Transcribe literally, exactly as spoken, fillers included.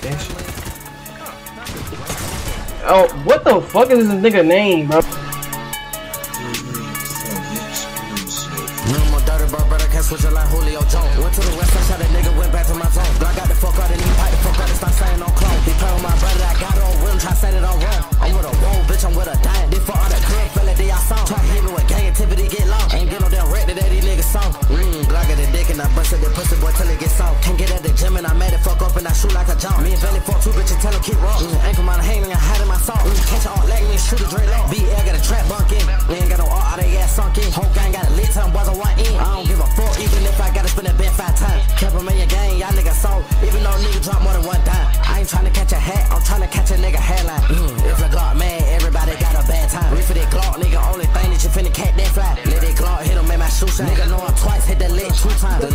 that shit. Oh, what the fuck is this nigga name, bro? Switch like Julio Jones. Went to the west side, shot a nigga, went back to my zone. I got the fuck out and he pipe the fuck out and start saying on clone. He play with my brother, I got on with him, try saying it on wrong. I'm with a roll, bitch, I'm with a dime. This for all the good fella that y'all saw. Try to hit me with gang activity, get long. Ain't get no damn wreck that these niggas saw. Mmm, Glock at the dick and I busted the pussy boy till it gets soft. Can't get at the gym and I made it fuck up and I shoot like a jump. Me and Valley fuck two bitches, tell him keep rock. Mm, ankle mine hanging, I hide in my salt. Mm, catch all leg me, shoot a dread lock. B L got a trap bunk in. We ain't got no art, all they ass sunk in. Whole gang got a lit, tell them boys I want in. I don't give a fuck, even if I gotta spend that bet five times. Kept him in your gang, y'all niggas sold. Even though nigga drop more than one dime. I ain't tryna catch a hat, I'm tryna catch a nigga hairline. Mm, if a Glock mad, everybody got a bad time. Reef for that Glock, nigga, only thing that you finna catch that fly. Let that Glock hit him, make my shoe shine. Nigga know him twice, hit that leg two times. The